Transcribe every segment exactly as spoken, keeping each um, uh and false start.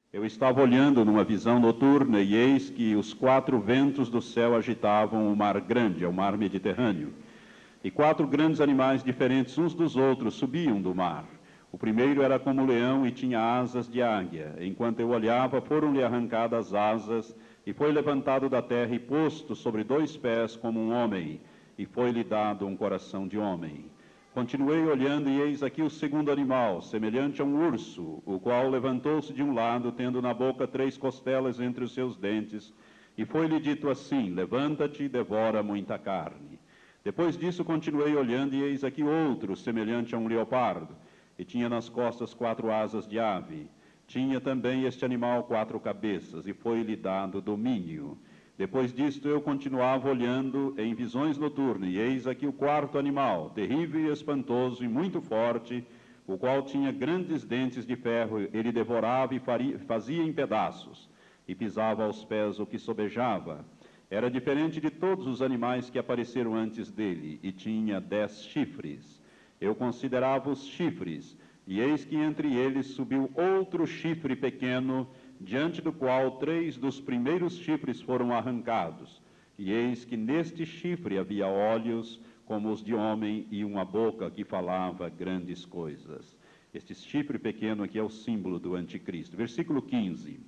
Eu estava olhando numa visão noturna, e eis que os quatro ventos do céu agitavam o mar grande, o mar Mediterrâneo. E quatro grandes animais diferentes uns dos outros subiam do mar. O primeiro era como leão e tinha asas de águia. Enquanto eu olhava, foram-lhe arrancadas as asas, e foi levantado da terra e posto sobre dois pés como um homem, e foi-lhe dado um coração de homem. Continuei olhando, e eis aqui o segundo animal, semelhante a um urso, o qual levantou-se de um lado, tendo na boca três costelas entre os seus dentes, e foi-lhe dito assim: levanta-te e devora muita carne. Depois disso continuei olhando, e eis aqui outro, semelhante a um leopardo, e tinha nas costas quatro asas de ave. Tinha também este animal quatro cabeças, e foi-lhe dado domínio. Depois disto eu continuava olhando em visões noturnas, e eis aqui o quarto animal, terrível e espantoso e muito forte, o qual tinha grandes dentes de ferro. Ele devorava e faria, fazia em pedaços, e pisava aos pés o que sobejava. Era diferente de todos os animais que apareceram antes dele, e tinha dez chifres. Eu considerava os chifres, e eis que entre eles subiu outro chifre pequeno, diante do qual três dos primeiros chifres foram arrancados. E eis que neste chifre havia olhos como os de homem e uma boca que falava grandes coisas. Este chifre pequeno aqui é o símbolo do anticristo. Versículo quinze.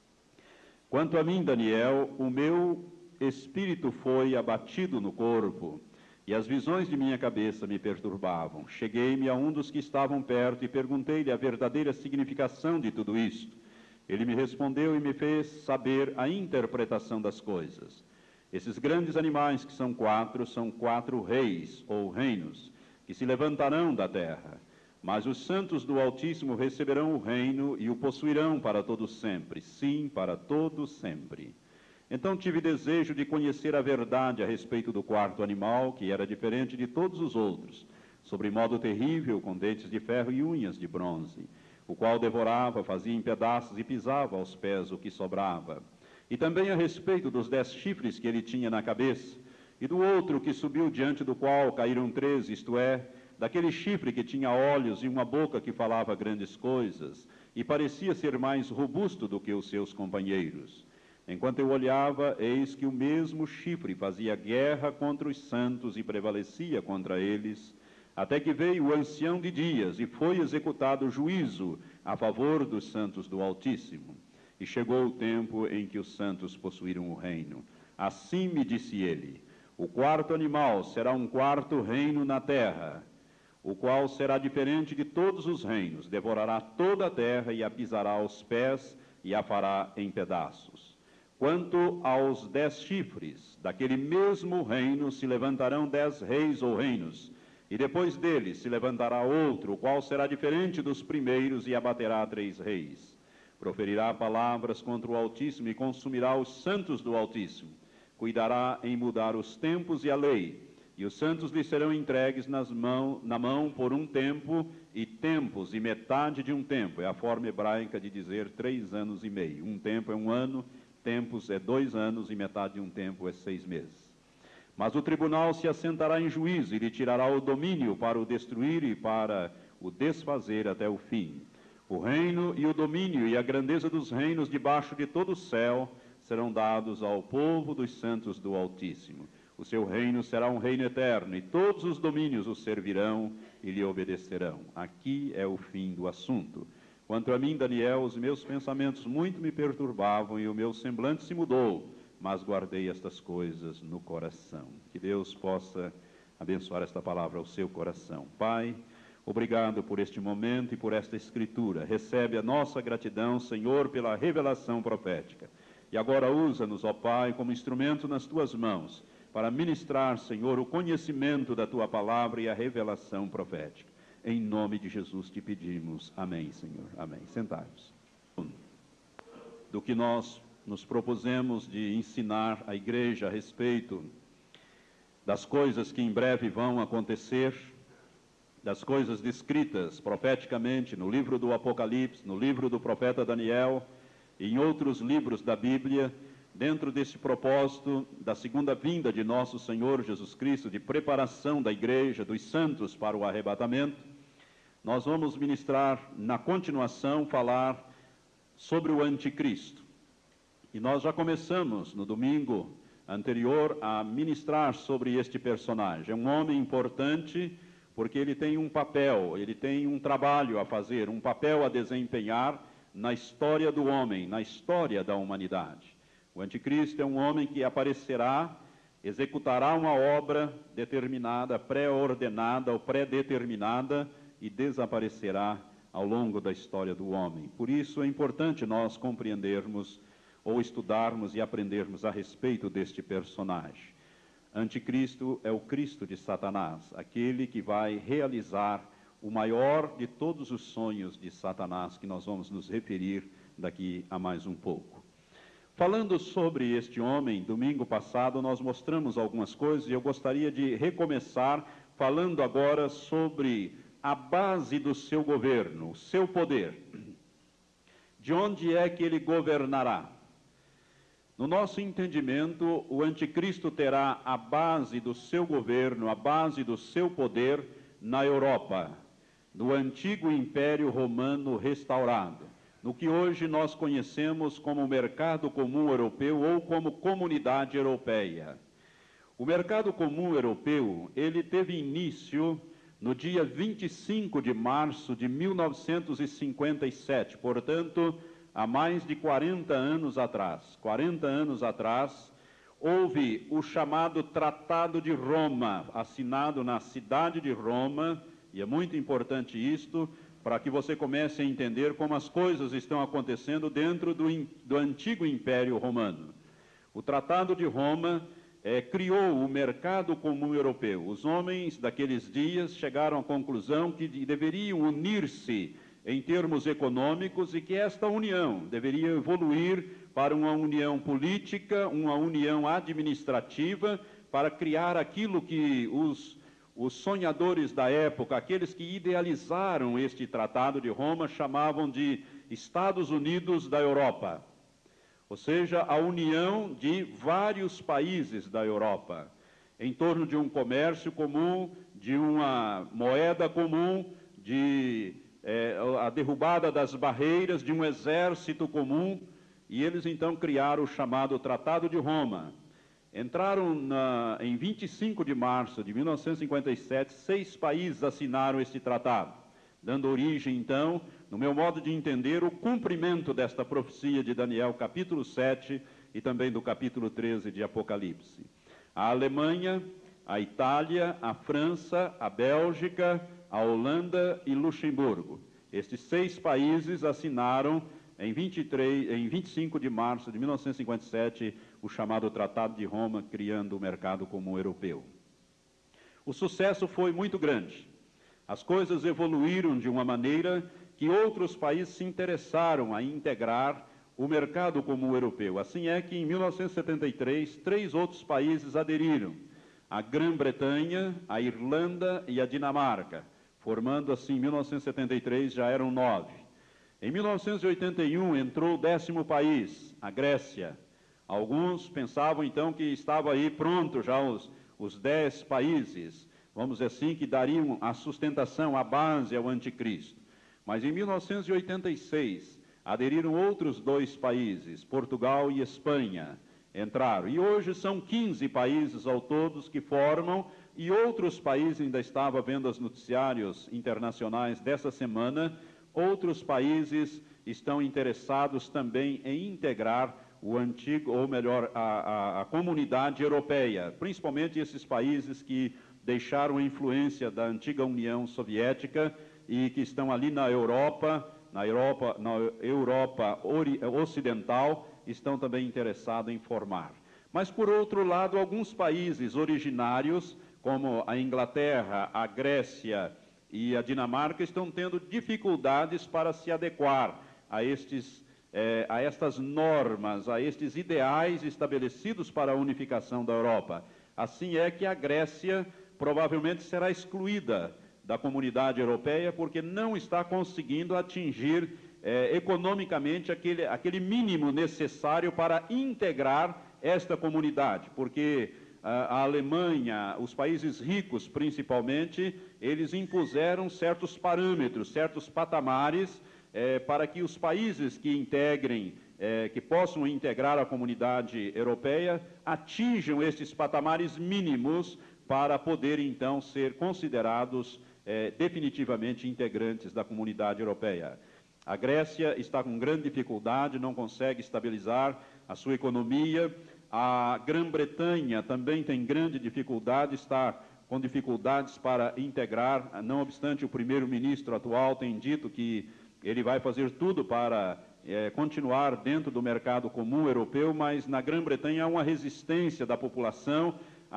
Quanto a mim, Daniel, o meu espírito foi abatido no corpo, e as visões de minha cabeça me perturbavam. Cheguei-me a um dos que estavam perto e perguntei-lhe a verdadeira significação de tudo isto. Ele me respondeu e me fez saber a interpretação das coisas. Esses grandes animais, que são quatro, são quatro reis ou reinos, que se levantarão da terra. Mas os santos do Altíssimo receberão o reino e o possuirão para todo sempre, sim, para todo sempre. Então tive desejo de conhecer a verdade a respeito do quarto animal, que era diferente de todos os outros, sobre modo terrível, com dentes de ferro e unhas de bronze, o qual devorava, fazia em pedaços e pisava aos pés o que sobrava. E também a respeito dos dez chifres que ele tinha na cabeça, e do outro que subiu, diante do qual caíram treze, isto é, daquele chifre que tinha olhos e uma boca que falava grandes coisas, e parecia ser mais robusto do que os seus companheiros. Enquanto eu olhava, eis que o mesmo chifre fazia guerra contra os santos e prevalecia contra eles, até que veio o ancião de dias e foi executado o juízo a favor dos santos do Altíssimo. E chegou o tempo em que os santos possuíram o reino. Assim me disse ele: o quarto animal será um quarto reino na terra, o qual será diferente de todos os reinos, devorará toda a terra e a pisará aos pés e a fará em pedaços. Quanto aos dez chifres, daquele mesmo reino se levantarão dez reis ou reinos, e depois deles se levantará outro, o qual será diferente dos primeiros e abaterá três reis. Proferirá palavras contra o Altíssimo e consumirá os santos do Altíssimo. Cuidará em mudar os tempos e a lei, e os santos lhe serão entregues nas mão, na mão por um tempo e tempos, e metade de um tempo. É a forma hebraica de dizer três anos e meio. Um tempo é um ano, tempos é dois anos, e metade de um tempo é seis meses. Mas o tribunal se assentará em juízo e lhe tirará o domínio para o destruir e para o desfazer até o fim. O reino e o domínio e a grandeza dos reinos debaixo de todo o céu serão dados ao povo dos santos do Altíssimo. O seu reino será um reino eterno, e todos os domínios o servirão e lhe obedecerão. Aqui é o fim do assunto. Quanto a mim, Daniel, os meus pensamentos muito me perturbavam e o meu semblante se mudou, mas guardei estas coisas no coração. Que Deus possa abençoar esta palavra ao seu coração. Pai, obrigado por este momento e por esta escritura. Recebe a nossa gratidão, Senhor, pela revelação profética. E agora usa-nos, ó Pai, como instrumento nas tuas mãos, para ministrar, Senhor, o conhecimento da tua palavra e a revelação profética. Em nome de Jesus te pedimos. Amém, Senhor. Amém. Sentai-vos. Do que nós nos propusemos de ensinar à igreja a respeito das coisas que em breve vão acontecer, das coisas descritas profeticamente no livro do Apocalipse, no livro do profeta Daniel e em outros livros da Bíblia, dentro desse propósito da segunda vinda de nosso Senhor Jesus Cristo, de preparação da igreja, dos santos para o arrebatamento. Nós vamos ministrar, na continuação, falar sobre o anticristo. E nós já começamos no domingo anterior a ministrar sobre este personagem. É um homem importante porque ele tem um papel, ele tem um trabalho a fazer, um papel a desempenhar na história do homem, na história da humanidade. O anticristo é um homem que aparecerá, executará uma obra determinada, pré-ordenada ou pré-determinada e desaparecerá ao longo da história do homem. Por isso é importante nós compreendermos ou estudarmos e aprendermos a respeito deste personagem. Anticristo é o Cristo de Satanás, aquele que vai realizar o maior de todos os sonhos de Satanás, que nós vamos nos referir daqui a mais um pouco. Falando sobre este homem, domingo passado nós mostramos algumas coisas e eu gostaria de recomeçar falando agora sobre a base do seu governo, o seu poder. De onde é que ele governará? No nosso entendimento, o anticristo terá a base do seu governo, a base do seu poder na Europa, no antigo Império Romano restaurado, no que hoje nós conhecemos como Mercado Comum Europeu ou como Comunidade Europeia. O Mercado Comum Europeu, ele teve início no dia vinte e cinco de março de mil novecentos e cinquenta e sete, portanto, há mais de quarenta anos atrás. quarenta anos atrás, houve o chamado Tratado de Roma, assinado na cidade de Roma, e é muito importante isto, para que você comece a entender como as coisas estão acontecendo dentro do, do antigo Império Romano. O Tratado de Roma é, criou o Mercado Comum Europeu. Os homens daqueles dias chegaram à conclusão que deveriam unir-se em termos econômicos e que esta união deveria evoluir para uma união política, uma união administrativa, para criar aquilo que os, os sonhadores da época, aqueles que idealizaram este Tratado de Roma, chamavam de Estados Unidos da Europa. Ou seja, a união de vários países da Europa, em torno de um comércio comum, de uma moeda comum, de É, a derrubada das barreiras, de um exército comum, e eles então criaram o chamado Tratado de Roma. Entraram na, em vinte e cinco de março de mil novecentos e cinquenta e sete, seis países assinaram este tratado, dando origem então, no meu modo de entender, o cumprimento desta profecia de Daniel capítulo sete e também do capítulo treze de Apocalipse. A Alemanha, a Itália, a França, a Bélgica, a Holanda e Luxemburgo. Estes seis países assinaram em, vinte e três, em vinte e cinco de março de mil novecentos e cinquenta e sete o chamado Tratado de Roma, criando o Mercado Comum Europeu. O sucesso foi muito grande. As coisas evoluíram de uma maneira que outros países se interessaram a integrar o Mercado Comum Europeu. Assim é que em mil novecentos e setenta e três, três outros países aderiram: a Grã-Bretanha, a Irlanda e a Dinamarca, formando assim, em mil novecentos e setenta e três já eram nove. Em mil novecentos e oitenta e um entrou o décimo país, a Grécia. Alguns pensavam então que estava aí pronto já os, os dez países, vamos dizer assim, que dariam a sustentação, a base ao anticristo. Mas em mil novecentos e oitenta e seis aderiram outros dois países, Portugal e Espanha, entraram. E hoje são quinze países ao todo que formam, e outros países, ainda estava vendo os noticiários internacionais dessa semana, outros países estão interessados também em integrar o antigo, ou melhor, a, a, a comunidade europeia, principalmente esses países que deixaram a influência da antiga União Soviética e que estão ali na Europa, na Europa, na Europa Ocidental, estão também interessados em formar. Mas, por outro lado, alguns países originários, como a Inglaterra, a Grécia e a Dinamarca, estão tendo dificuldades para se adequar a, estes, eh, a estas normas, a estes ideais estabelecidos para a unificação da Europa. Assim é que a Grécia provavelmente será excluída da comunidade europeia, porque não está conseguindo atingir eh, economicamente aquele, aquele mínimo necessário para integrar esta comunidade, porque a Alemanha, os países ricos principalmente, eles impuseram certos parâmetros, certos patamares é, para que os países que integrem, é, que possam integrar a comunidade europeia, atinjam estes patamares mínimos para poderem, então, ser considerados é, definitivamente integrantes da comunidade europeia. A Grécia está com grande dificuldade, não consegue estabilizar a sua economia. A Grã-Bretanha também tem grande dificuldade, está com dificuldades para integrar, não obstante o primeiro-ministro atual tem dito que ele vai fazer tudo para é, continuar dentro do mercado comum europeu, mas na Grã-Bretanha há uma resistência da população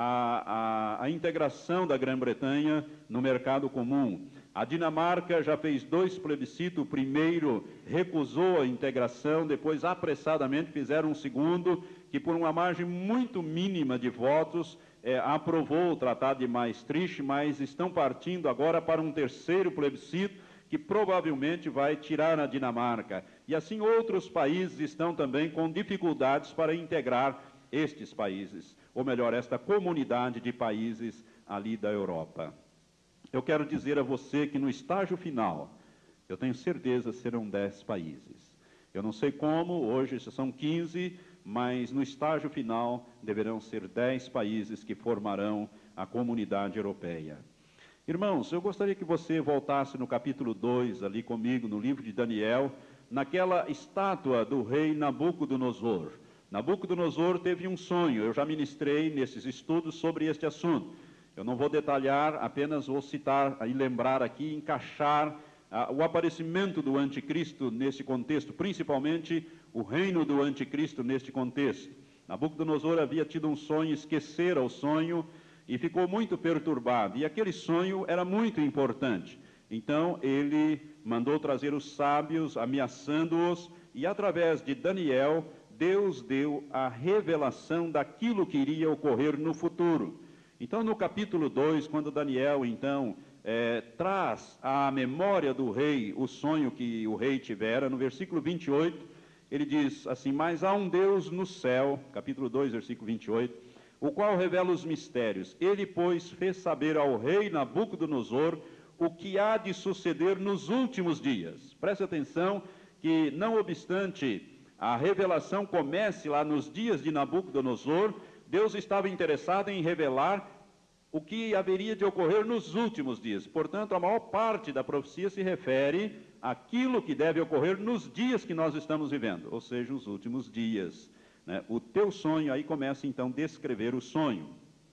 à, à, à integração da Grã-Bretanha no mercado comum. A Dinamarca já fez dois plebiscitos, o primeiro recusou a integração, depois apressadamente fizeram um segundo, que por uma margem muito mínima de votos, é, aprovou o Tratado de Maastricht, mas estão partindo agora para um terceiro plebiscito, que provavelmente vai tirar a Dinamarca. E assim outros países estão também com dificuldades para integrar estes países, ou melhor, esta comunidade de países ali da Europa. Eu quero dizer a você que no estágio final, eu tenho certeza serão dez países. Eu não sei como, hoje são quinze, mas no estágio final deverão ser dez países que formarão a comunidade europeia. Irmãos, eu gostaria que você voltasse no capítulo dois, ali comigo, no livro de Daniel, naquela estátua do rei Nabucodonosor. Nabucodonosor teve um sonho, eu já ministrei nesses estudos sobre este assunto. Eu não vou detalhar, apenas vou citar e lembrar aqui, encaixar ah, o aparecimento do anticristo nesse contexto, principalmente o reino do anticristo neste contexto. Nabucodonosor havia tido um sonho, esquecera o sonho, e ficou muito perturbado, e aquele sonho era muito importante. Então ele mandou trazer os sábios, ameaçando-os, e através de Daniel, Deus deu a revelação daquilo que iria ocorrer no futuro. Então no capítulo dois, quando Daniel então é, traz à memória do rei o sonho que o rei tivera, no versículo vinte e oito, ele diz assim: mas há um Deus no céu, capítulo dois, versículo vinte e oito, o qual revela os mistérios. Ele, pois, fez saber ao rei Nabucodonosor o que há de suceder nos últimos dias. Preste atenção que, não obstante a revelação comece lá nos dias de Nabucodonosor, Deus estava interessado em revelar o que haveria de ocorrer nos últimos dias. Portanto, a maior parte da profecia se refere àquilo que deve ocorrer nos dias que nós estamos vivendo, ou seja, os últimos dias. Né? O teu sonho, aí começa então a descrever o sonho.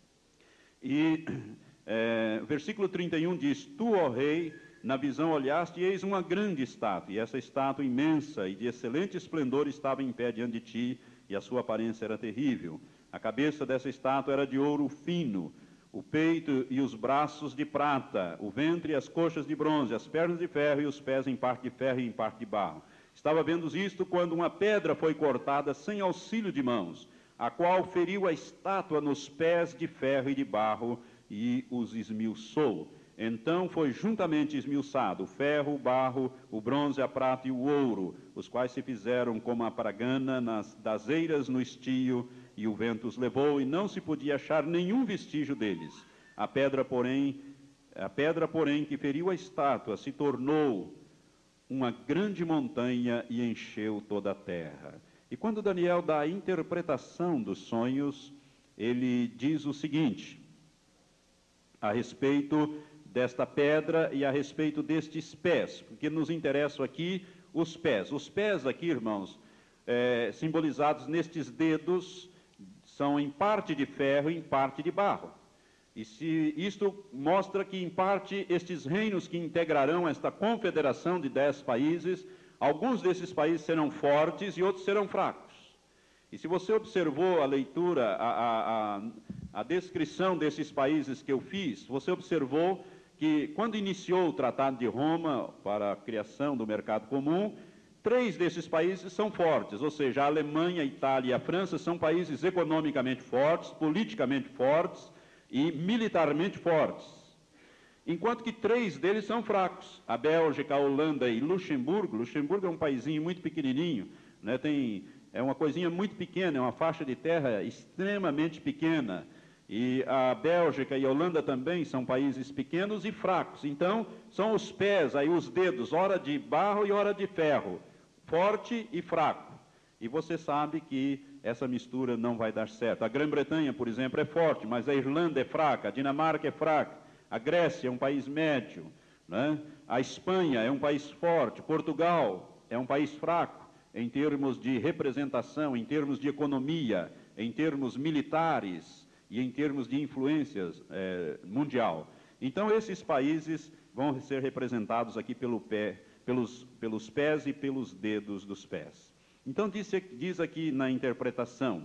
E é, versículo trinta e um diz: tu, ó rei, na visão olhaste, e eis uma grande estátua, e essa estátua imensa e de excelente esplendor estava em pé diante de ti, e a sua aparência era terrível. A cabeça dessa estátua era de ouro fino, o peito e os braços de prata, o ventre e as coxas de bronze, as pernas de ferro e os pés em parte de ferro e em parte de barro. Estava vendo isto quando uma pedra foi cortada sem auxílio de mãos, a qual feriu a estátua nos pés de ferro e de barro e os esmiuçou. Então foi juntamente esmiuçado o ferro, o barro, o bronze, a prata e o ouro, os quais se fizeram como a paragana nas, das eiras no estio, e o vento os levou, e não se podia achar nenhum vestígio deles. A pedra, porém, a pedra, porém, que feriu a estátua se tornou uma grande montanha e encheu toda a terra. E quando Daniel dá a interpretação dos sonhos, ele diz o seguinte, a respeito desta pedra e a respeito destes pés, porque nos interessam aqui os pés. Os pés aqui, irmãos, é, simbolizados nestes dedos, são em parte de ferro e em parte de barro. E se isto mostra que, em parte, estes reinos que integrarão esta confederação de dez países, alguns desses países serão fortes e outros serão fracos. E se você observou a leitura, a, a, a, a descrição desses países que eu fiz, você observou que, quando iniciou o Tratado de Roma para a criação do mercado comum, três desses países são fortes, ou seja, a Alemanha, a Itália e a França são países economicamente fortes, politicamente fortes e militarmente fortes, enquanto que três deles são fracos, a Bélgica, a Holanda e Luxemburgo. Luxemburgo é um paísinho muito pequenininho, né? Tem, é uma coisinha muito pequena, é uma faixa de terra extremamente pequena, E a Bélgica e a Holanda também são países pequenos e fracos. Então, são os pés, aí os dedos, ora de barro e ora de ferro, forte e fraco. E você sabe que essa mistura não vai dar certo. A Grã-Bretanha, por exemplo, é forte, mas a Irlanda é fraca, a Dinamarca é fraca, a Grécia é um país médio, né? A Espanha é um país forte, Portugal é um país fraco em termos de representação, em termos de economia, em termos militares e em termos de influências eh, mundial. Então, esses países vão ser representados aqui pelo pé, pelos, pelos pés e pelos dedos dos pés. Então, diz, diz aqui na interpretação,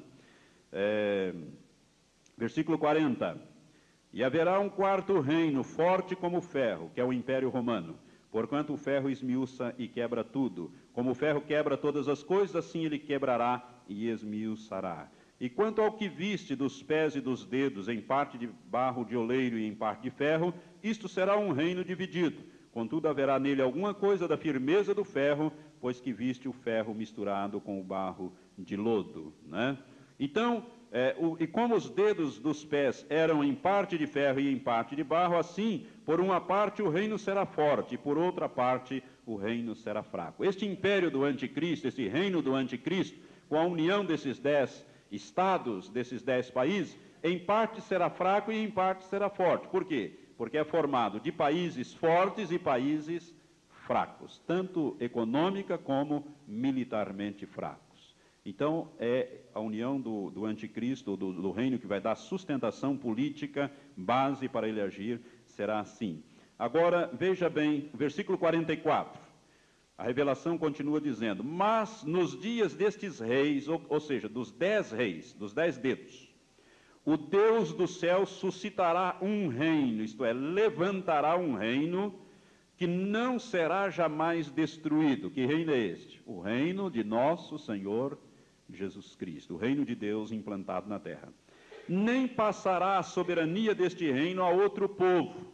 eh, versículo quarenta, e haverá um quarto reino, forte como o ferro, que é o Império Romano, porquanto o ferro esmiuça e quebra tudo. Como o ferro quebra todas as coisas, assim ele quebrará e esmiuçará. E quanto ao que viste dos pés e dos dedos, em parte de barro de oleiro e em parte de ferro, isto será um reino dividido. Contudo, haverá nele alguma coisa da firmeza do ferro, pois que viste o ferro misturado com o barro de lodo, né? Então, é, o, e como os dedos dos pés eram em parte de ferro e em parte de barro, assim, por uma parte o reino será forte, e por outra parte o reino será fraco. Este império do anticristo, esse reino do anticristo, com a união desses dez estados, desses dez países, em parte será fraco e em parte será forte. Por quê? Porque é formado de países fortes e países fracos, tanto econômica como militarmente fracos. Então, é a união do, do anticristo, do, do reino que vai dar sustentação política, base para ele agir, será assim. Agora, veja bem, versículo quarenta e quatro. A revelação continua dizendo, mas nos dias destes reis, ou, ou seja, dos dez reis, dos dez dedos, o Deus do céu suscitará um reino, isto é, levantará um reino que não será jamais destruído. Que reino é este? O reino de nosso Senhor Jesus Cristo, o reino de Deus implantado na terra. Nem passará a soberania deste reino a outro povo,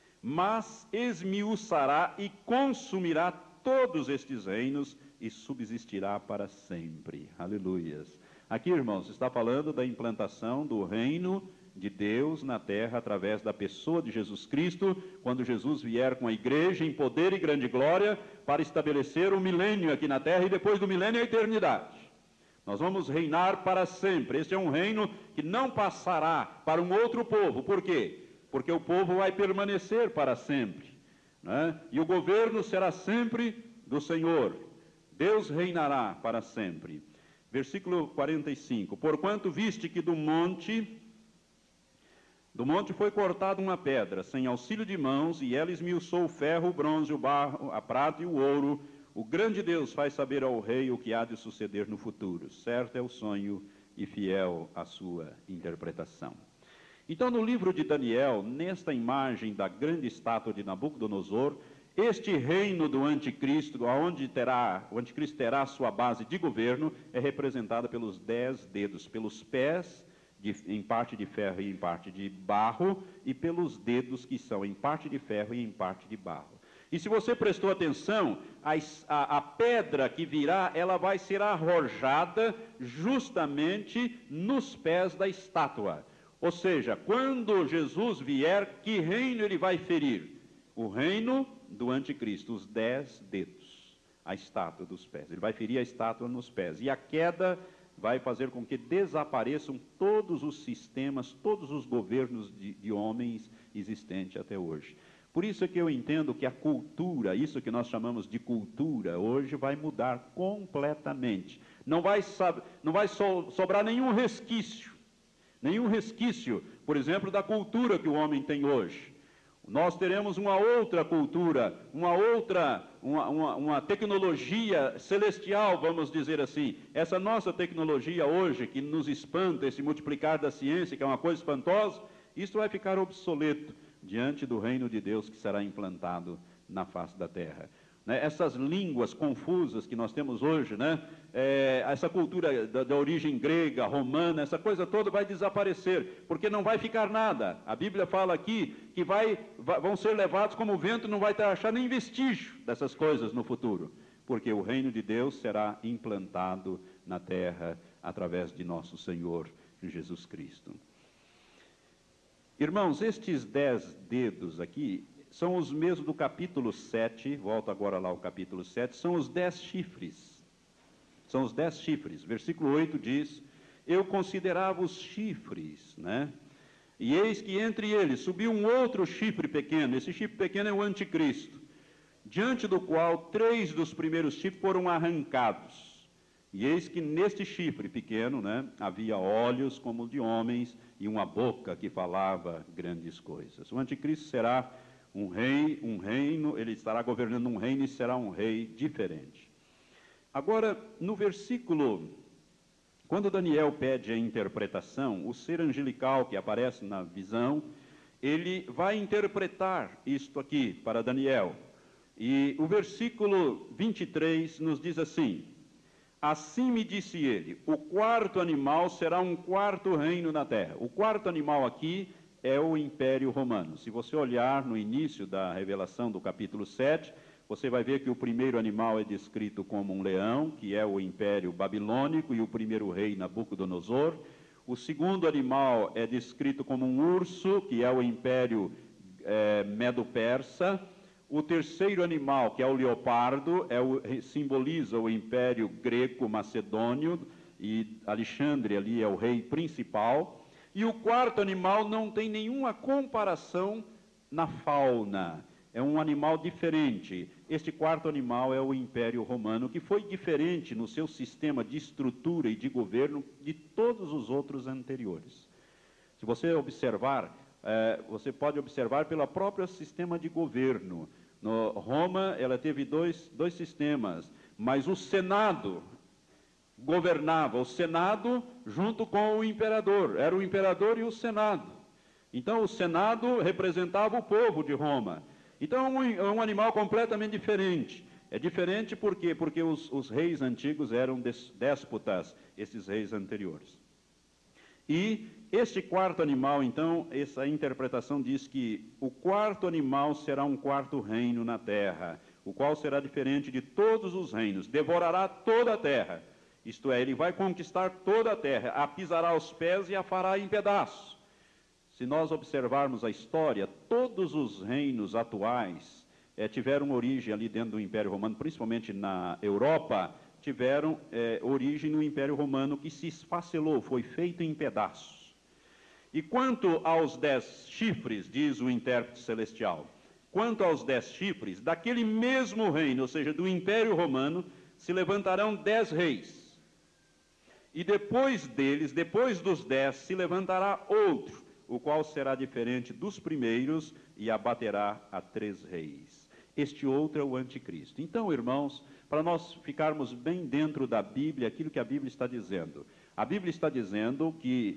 mas esmiuçará e consumirá todos estes reinos e subsistirá para sempre. Aleluias. Aqui, irmãos, está falando da implantação do reino de Deus na terra através da pessoa de Jesus Cristo, quando Jesus vier com a igreja em poder e grande glória para estabelecer o milênio aqui na terra e depois do milênio a eternidade. Nós vamos reinar para sempre. Este é um reino que não passará para um outro povo. Por quê? Porque o povo vai permanecer para sempre, né? E o governo será sempre do Senhor. Deus reinará para sempre. Versículo quarenta e cinco. Porquanto viste que do monte, do monte foi cortada uma pedra, sem auxílio de mãos, e ela esmiuçou o ferro, o bronze, o barro, a prata e o ouro. O grande Deus faz saber ao rei o que há de suceder no futuro. Certo é o sonho e fiel a sua interpretação. Então, no livro de Daniel, nesta imagem da grande estátua de Nabucodonosor, este reino do anticristo, onde terá, o anticristo terá sua base de governo, é representada pelos dez dedos, pelos pés, de, em parte de ferro e em parte de barro, e pelos dedos que são em parte de ferro e em parte de barro. E se você prestou atenção, a, a, a pedra que virá, ela vai ser arrojada justamente nos pés da estátua. Ou seja, quando Jesus vier, que reino ele vai ferir? O reino do anticristo, os dez dedos, a estátua dos pés. Ele vai ferir a estátua nos pés. E a queda vai fazer com que desapareçam todos os sistemas, todos os governos de, de homens existentes até hoje. Por isso é que eu entendo que a cultura, isso que nós chamamos de cultura, hoje vai mudar completamente. Não vai, não vai so, sobrar nenhum resquício, nenhum resquício, por exemplo, da cultura que o homem tem hoje. Nós teremos uma outra cultura, uma outra, uma, uma, uma tecnologia celestial, vamos dizer assim. Essa nossa tecnologia hoje, que nos espanta, esse multiplicar da ciência, que é uma coisa espantosa, isso vai ficar obsoleto diante do reino de Deus que será implantado na face da terra. Né? Essas línguas confusas que nós temos hoje, né? É, essa cultura da, da origem grega, romana, essa coisa toda vai desaparecer, porque não vai ficar nada. A Bíblia fala aqui que vai, vai, vão ser levados como o vento, não vai ter, achar nem vestígio dessas coisas no futuro, porque o reino de Deus será implantado na terra através de nosso Senhor Jesus Cristo. Irmãos, estes dez dedos aqui são os mesmos do capítulo sete, volto agora lá ao capítulo sete, são os dez chifres. São os dez chifres. Versículo oito diz: eu considerava os chifres, né? E eis que entre eles subiu um outro chifre pequeno. Esse chifre pequeno é o anticristo, diante do qual três dos primeiros chifres foram arrancados. E eis que neste chifre pequeno, né, havia olhos como de homens e uma boca que falava grandes coisas. O anticristo será um rei, um reino, ele estará governando um reino e será um rei diferente. Agora, no versículo, quando Daniel pede a interpretação, o ser angelical que aparece na visão, ele vai interpretar isto aqui para Daniel. E o versículo vinte e três nos diz assim: assim me disse ele, o quarto animal será um quarto reino na terra. O quarto animal aqui é o Império Romano. Se você olhar no início da revelação do capítulo sete, você vai ver que o primeiro animal é descrito como um leão, que é o Império Babilônico, e o primeiro rei Nabucodonosor. O segundo animal é descrito como um urso, que é o Império é, Medo-Persa. O terceiro animal, que é o leopardo, é o, simboliza o Império Greco-Macedônio, e Alexandre ali é o rei principal. E o quarto animal não tem nenhuma comparação na fauna. É um animal diferente. Este quarto animal é o Império Romano, que foi diferente no seu sistema de estrutura e de governo de todos os outros anteriores. Se você observar, eh, você pode observar pelo próprio sistema de governo. No Roma, ela teve dois, dois sistemas, mas o Senado governava, o Senado junto com o imperador. Era o imperador e o Senado. Então, o Senado representava o povo de Roma. Então, é um, um animal completamente diferente. É diferente por quê? Porque os, os reis antigos eram des, déspotas, esses reis anteriores. E este quarto animal, então, essa interpretação diz que o quarto animal será um quarto reino na terra, o qual será diferente de todos os reinos, devorará toda a terra. Isto é, ele vai conquistar toda a terra, a pisará aos pés e a fará em pedaços. Se nós observarmos a história, todos os reinos atuais eh, tiveram origem ali dentro do Império Romano, principalmente na Europa, tiveram eh, origem no Império Romano, que se esfacelou, foi feito em pedaços. E quanto aos dez chifres, diz o intérprete celestial, quanto aos dez chifres, daquele mesmo reino, ou seja, do Império Romano, se levantarão dez reis. E depois deles, depois dos dez, se levantará outro, o qual será diferente dos primeiros e abaterá a três reis. Este outro é o anticristo. Então, irmãos, para nós ficarmos bem dentro da Bíblia, aquilo que a Bíblia está dizendo. A Bíblia está dizendo que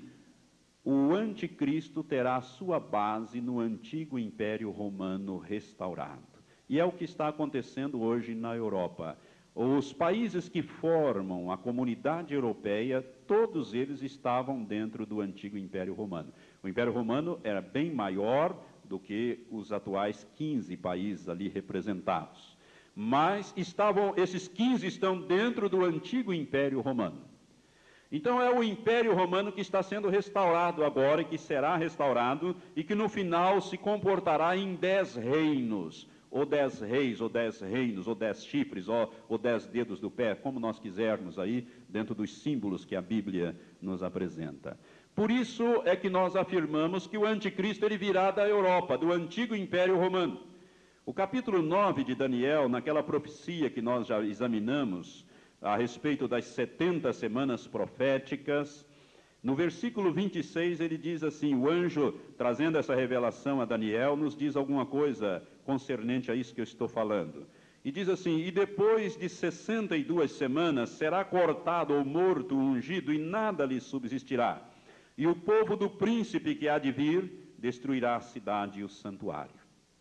o anticristo terá a sua base no antigo Império Romano restaurado. E é o que está acontecendo hoje na Europa. Os países que formam a comunidade europeia, todos eles estavam dentro do antigo Império Romano. O Império Romano era bem maior do que os atuais quinze países ali representados. Mas estavam, esses quinze estão dentro do antigo Império Romano. Então é o Império Romano que está sendo restaurado agora e que será restaurado e que no final se comportará em dez reinos, ou dez reis, ou dez reinos, ou dez chifres, ou, ou dez dedos do pé, como nós quisermos aí, dentro dos símbolos que a Bíblia nos apresenta. Por isso é que nós afirmamos que o anticristo ele virá da Europa, do antigo Império Romano. O capítulo nove de Daniel, naquela profecia que nós já examinamos, a respeito das setenta semanas proféticas, no versículo vinte e seis ele diz assim, o anjo trazendo essa revelação a Daniel, nos diz alguma coisa concernente a isso que eu estou falando. E diz assim, e depois de sessenta e duas semanas será cortado ou morto o ungido e nada lhe subsistirá. E o povo do príncipe que há de vir destruirá a cidade e o santuário.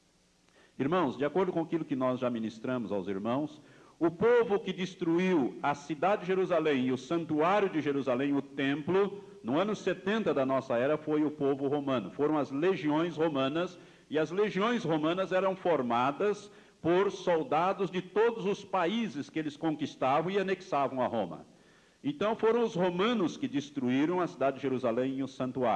Irmãos, de acordo com aquilo que nós já ministramos aos irmãos, o povo que destruiu a cidade de Jerusalém e o santuário de Jerusalém, o templo, no ano setenta da nossa era, foi o povo romano. Foram as legiões romanas, e as legiões romanas eram formadas por soldados de todos os países que eles conquistavam e anexavam a Roma. Então foram os romanos que destruíram a cidade de Jerusalém e o santuário.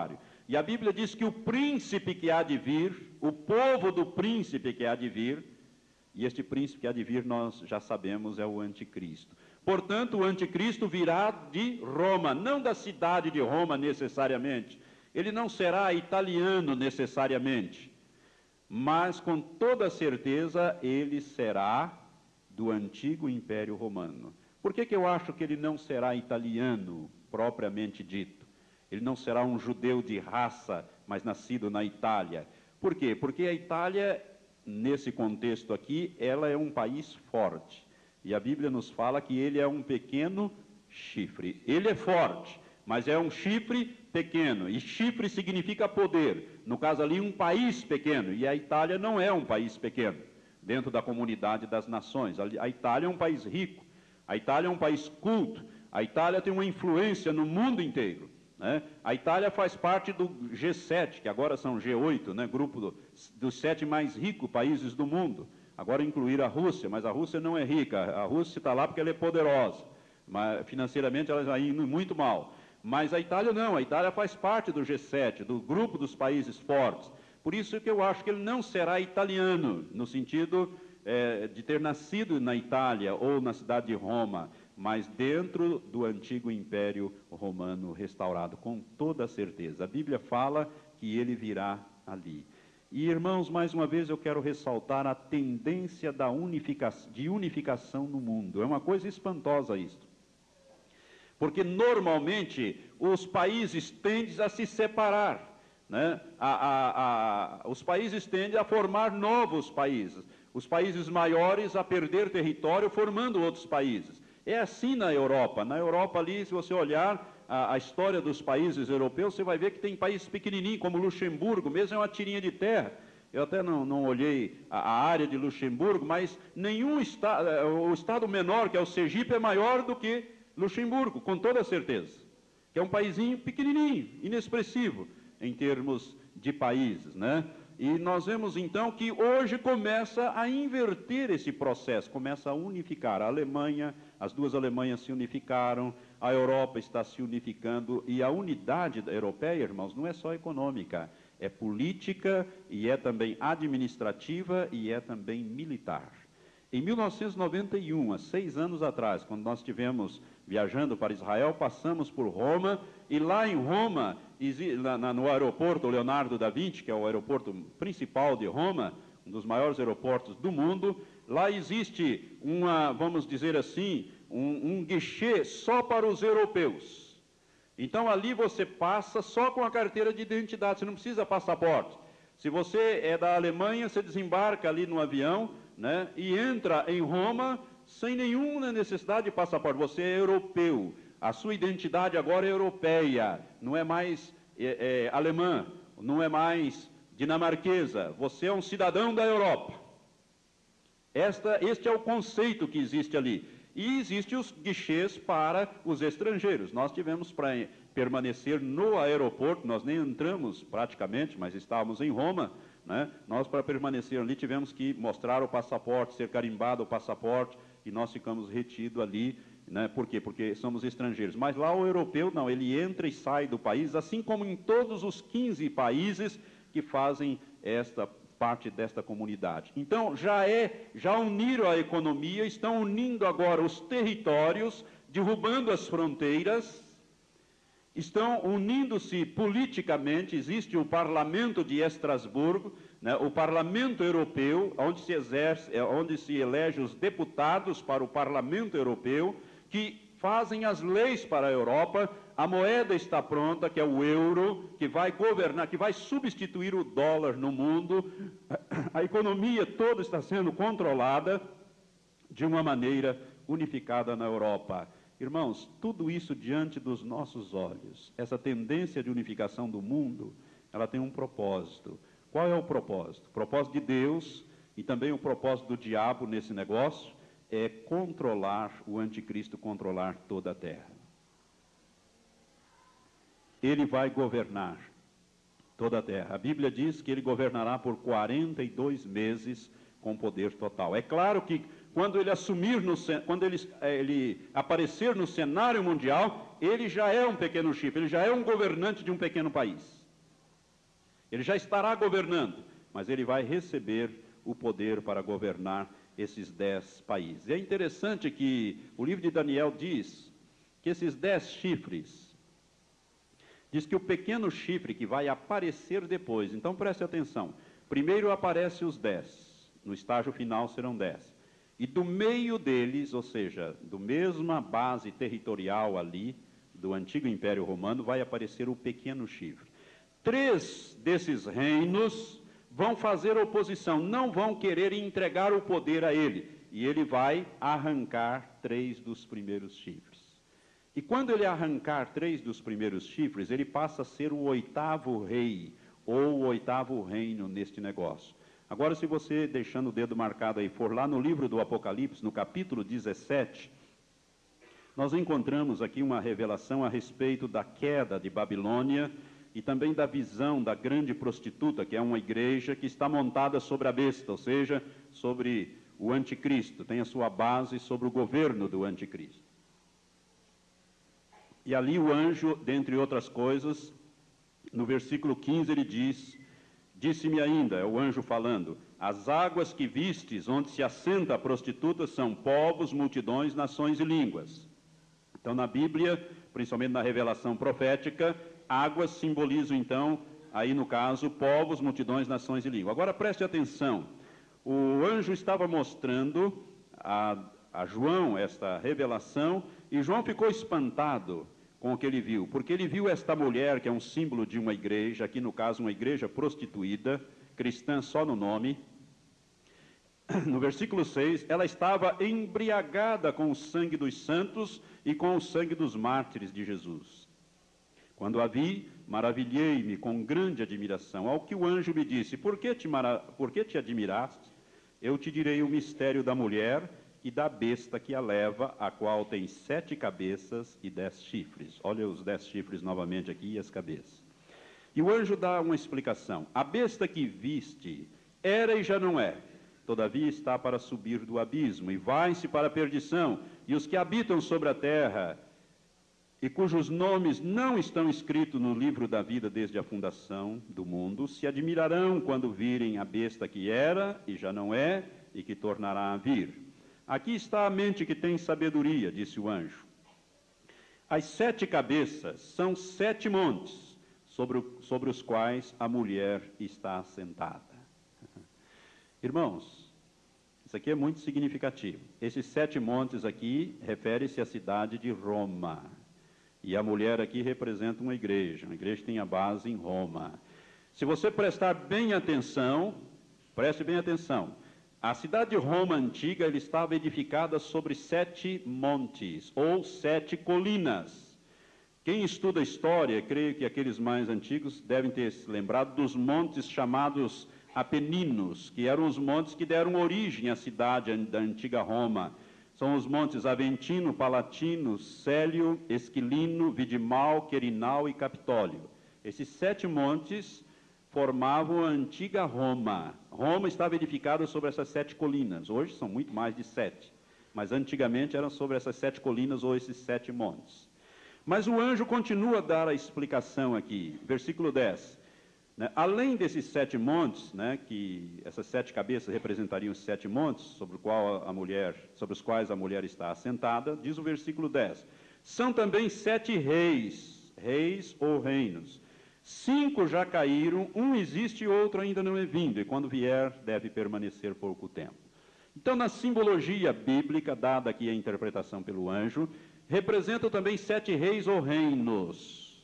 E a Bíblia diz que o príncipe que há de vir, o povo do príncipe que há de vir, e este príncipe que há de vir nós já sabemos é o anticristo. Portanto, o anticristo virá de Roma, não da cidade de Roma necessariamente. Ele não será italiano necessariamente, mas com toda certeza ele será do antigo Império Romano. Por que que eu acho que ele não será italiano, propriamente dito? Ele não será um judeu de raça, mas nascido na Itália. Por quê? Porque a Itália, nesse contexto aqui, ela é um país forte. E a Bíblia nos fala que ele é um pequeno chifre. Ele é forte, mas é um chifre pequeno. E chifre significa poder. No caso ali, um país pequeno. E a Itália não é um país pequeno, dentro da comunidade das nações. A Itália é um país rico. A Itália é um país culto. A Itália tem uma influência no mundo inteiro, né? A Itália faz parte do G sete, que agora são G oito, né? Grupo do, dos sete mais ricos países do mundo. Agora incluir a Rússia, mas a Rússia não é rica. A Rússia está lá porque ela é poderosa, mas financeiramente ela está indo muito mal. Mas a Itália não, a Itália faz parte do G sete, do grupo dos países fortes. Por isso que eu acho que ele não será italiano, no sentido é, de ter nascido na Itália ou na cidade de Roma, mas dentro do antigo Império Romano restaurado, com toda certeza. A Bíblia fala que ele virá ali. E, irmãos, mais uma vez eu quero ressaltar a tendência da unificação, de unificação no mundo. É uma coisa espantosa isso. Porque, normalmente, os países tendem a se separar, né? a, a, a, os países tendem a formar novos países. Os países maiores a perder território, formando outros países. É assim na Europa. Na Europa ali, se você olhar a, a história dos países europeus, você vai ver que tem países pequenininhos, como Luxemburgo, mesmo é uma tirinha de terra. Eu até não, não olhei a, a área de Luxemburgo, mas nenhum estado, o estado menor, que é o Sergipe, é maior do que Luxemburgo, com toda certeza. Que é um paísinho pequenininho, inexpressivo, em termos de países, né? E nós vemos então que hoje começa a inverter esse processo, começa a unificar. A Alemanha, as duas Alemanhas se unificaram, a Europa está se unificando, e a unidade europeia, irmãos, não é só econômica, é política, e é também administrativa, e é também militar. Em mil novecentos e noventa e um, há seis anos atrás, quando nós estivemos viajando para Israel, passamos por Roma, e lá em Roma, no aeroporto Leonardo da Vinci, que é o aeroporto principal de Roma, um dos maiores aeroportos do mundo, lá existe uma, vamos dizer assim, um, um guichê só para os europeus. Então ali você passa só com a carteira de identidade, você não precisa passaporte. Se você é da Alemanha, você desembarca ali no avião, né, e entra em Roma sem nenhuma necessidade de passaporte. Você é europeu, a sua identidade agora é europeia, não é mais é, é, alemã, não é mais dinamarquesa, você é um cidadão da Europa. Esta, este é o conceito que existe ali. E existem os guichês para os estrangeiros. Nós tivemos para permanecer no aeroporto, nós nem entramos praticamente, mas estávamos em Roma, né? Nós, para permanecer ali, tivemos que mostrar o passaporte, ser carimbado o passaporte, e nós ficamos retidos ali, né? Por quê? Porque somos estrangeiros. Mas lá o europeu, não, ele entra e sai do país, assim como em todos os quinze países que fazem esta parte desta comunidade. Então, já é, já uniram a economia, estão unindo agora os territórios, derrubando as fronteiras, estão unindo-se politicamente. Existe o Parlamento de Estrasburgo, né, o Parlamento Europeu, onde se exerce, onde se elege os deputados para o Parlamento Europeu, que fazem as leis para a Europa. A moeda está pronta, que é o euro, que vai governar, que vai substituir o dólar no mundo. A economia toda está sendo controlada de uma maneira unificada na Europa. Irmãos, tudo isso diante dos nossos olhos, essa tendência de unificação do mundo, ela tem um propósito. Qual é o propósito? O propósito de Deus e também o propósito do diabo nesse negócio é controlar, o anticristo controlar toda a terra. Ele vai governar toda a terra. A Bíblia diz que ele governará por quarenta e dois meses com poder total. É claro que quando ele assumir, no, quando ele, ele aparecer no cenário mundial, ele já é um pequeno chifre, ele já é um governante de um pequeno país. Ele já estará governando, mas ele vai receber o poder para governar esses dez países. E é interessante que o livro de Daniel diz que esses dez chifres, diz que o pequeno chifre que vai aparecer depois, então preste atenção, primeiro aparece os dez, no estágio final serão dez. E do meio deles, ou seja, do mesma base territorial ali, do antigo Império Romano, vai aparecer o pequeno chifre. Três desses reinos vão fazer oposição, não vão querer entregar o poder a ele. E ele vai arrancar três dos primeiros chifres. E quando ele arrancar três dos primeiros chifres, ele passa a ser o oitavo rei, ou o oitavo reino neste negócio. Agora, se você, deixando o dedo marcado aí, for lá no livro do Apocalipse, no capítulo dezessete, nós encontramos aqui uma revelação a respeito da queda de Babilônia e também da visão da grande prostituta, que é uma igreja que está montada sobre a besta, ou seja, sobre o anticristo, tem a sua base sobre o governo do anticristo. E ali o anjo, dentre outras coisas, no versículo quinze ele diz... Disse-me ainda, é o anjo falando, as águas que vistes, onde se assenta a prostituta, são povos, multidões, nações e línguas. Então, na Bíblia, principalmente na revelação profética, águas simbolizam, então, aí no caso, povos, multidões, nações e línguas. Agora, preste atenção, o anjo estava mostrando a, a João esta revelação, e João ficou espantado com o que ele viu, porque ele viu esta mulher, que é um símbolo de uma igreja, aqui no caso uma igreja prostituída, cristã só no nome. No versículo seis, ela estava embriagada com o sangue dos santos e com o sangue dos mártires de Jesus. Quando a vi, maravilhei-me com grande admiração, ao que o anjo me disse, por que te, mara... por que te admiraste? Eu te direi o mistério da mulher e da besta que a leva, a qual tem sete cabeças e dez chifres. Olha os dez chifres novamente aqui e as cabeças. E o anjo dá uma explicação. A besta que viste era e já não é, todavia está para subir do abismo, e vai-se para a perdição, e os que habitam sobre a terra, e cujos nomes não estão escritos no livro da vida desde a fundação do mundo, se admirarão quando virem a besta que era e já não é, e que tornará a vir. Aqui está a mente que tem sabedoria, disse o anjo. As sete cabeças são sete montes, sobre, o, sobre os quais a mulher está assentada. Irmãos, isso aqui é muito significativo. Esses sete montes aqui refere-se à cidade de Roma. E a mulher aqui representa uma igreja. Uma igreja que tem a base em Roma. Se você prestar bem atenção, preste bem atenção. A cidade de Roma antiga, ela estava edificada sobre sete montes, ou sete colinas. Quem estuda história, creio que aqueles mais antigos devem ter se lembrado dos montes chamados Apeninos, que eram os montes que deram origem à cidade da antiga Roma. São os montes Aventino, Palatino, Célio, Esquilino, Vidimal, Querinal e Capitólio. Esses sete montes formavam a antiga Roma. Roma estava edificada sobre essas sete colinas. Hoje são muito mais de sete, mas antigamente eram sobre essas sete colinas ou esses sete montes. Mas o anjo continua a dar a explicação aqui, versículo dez. Né? Além desses sete montes, né, que essas sete cabeças representariam os sete montes sobre, o qual a mulher, sobre os quais a mulher está assentada, diz o versículo dez, são também sete reis, reis ou reinos. Cinco já caíram, um existe e outro ainda não é vindo, e quando vier deve permanecer pouco tempo. Então, na simbologia bíblica, dada aqui a interpretação pelo anjo, representam também sete reis ou reinos.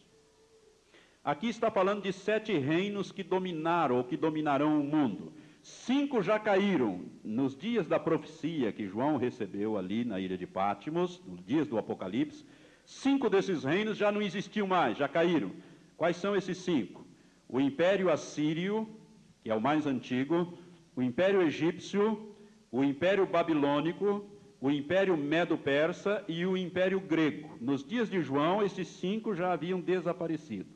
Aqui está falando de sete reinos que dominaram ou que dominarão o mundo. Cinco já caíram nos dias da profecia que João recebeu ali na ilha de Patmos, nos dias do Apocalipse. Cinco desses reinos já não existiam mais, já caíram. Quais são esses cinco? O Império Assírio, que é o mais antigo, o Império Egípcio, o Império Babilônico, o Império Medo-Persa e o Império Grego. Nos dias de João, esses cinco já haviam desaparecido.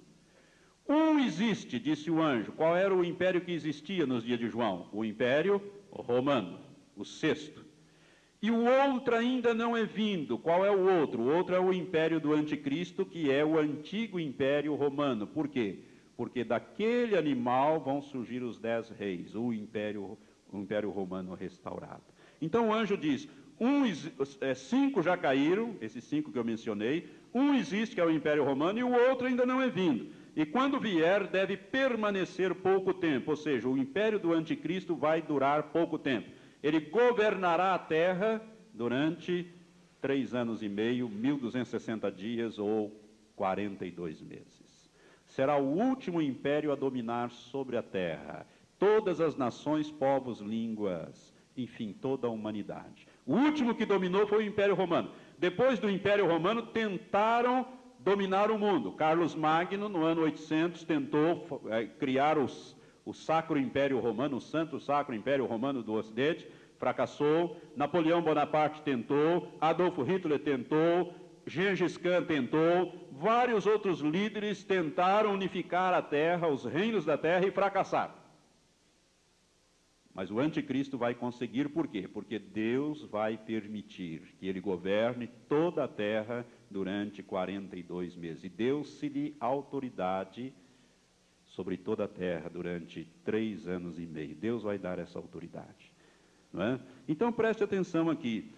Um existe, disse o anjo. Qual era o império que existia nos dias de João? O Império Romano, o sexto. E o outro ainda não é vindo. Qual é o outro? O outro é o império do anticristo, que é o antigo império romano. Por quê? porque daquele animal vão surgir os dez reis, o império, o império romano restaurado. Então o anjo diz, um, é, cinco já caíram, esses cinco que eu mencionei, um existe, que é o império romano, e o outro ainda não é vindo. E quando vier, deve permanecer pouco tempo, ou seja, o império do anticristo vai durar pouco tempo. Ele governará a terra durante três anos e meio, mil duzentos e sessenta dias ou quarenta e dois meses. Será o último império a dominar sobre a terra. Todas as nações, povos, línguas, enfim, toda a humanidade. O último que dominou foi o Império Romano. Depois do Império Romano, tentaram dominar o mundo. Carlos Magno, no ano oitocentos, tentou é, criar os, o Sacro Império Romano, o Santo Sacro Império Romano do Ocidente, fracassou. Napoleão Bonaparte tentou, Adolfo Hitler tentou, Gengis Khan tentou, vários outros líderes tentaram unificar a terra, os reinos da terra, e fracassaram. Mas o anticristo vai conseguir, por quê? Porque Deus vai permitir que ele governe toda a terra durante quarenta e dois meses. E deu-se-lhe autoridade sobre toda a terra durante três anos e meio. Deus vai dar essa autoridade. Não é? Então preste atenção aqui.